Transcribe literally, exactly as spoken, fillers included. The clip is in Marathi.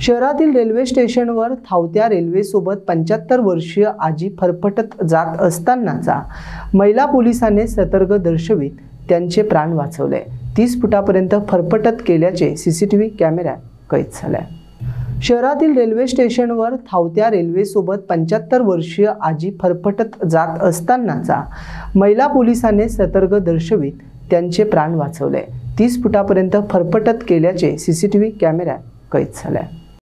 शहरातील रेल्वे स्टेशनवर धावत्या रेल्वेसोबत पंच्याहत्तर वर्षीय आजी फरफटत जात असतानाचा महिला पोलिसांनी सतर्क दर्शवित त्यांचे प्राण वाचवले। तीस फुटापर्यंत फरफटत केल्याचे सीसीटीव्ही कॅमेऱ्यात कैद झाले। शहरातील रेल्वे स्टेशनवर धावत्या रेल्वेसोबत पंच्याहत्तर वर्षीय आजी फरफटत जात असतानाचा महिला पोलिसांनी सतर्क दर्शवित त्यांचे प्राण वाचवले। तीस फुटापर्यंत फरफटत केल्याचे सीसीटीव्ही कॅमेऱ्यात कैद झाले।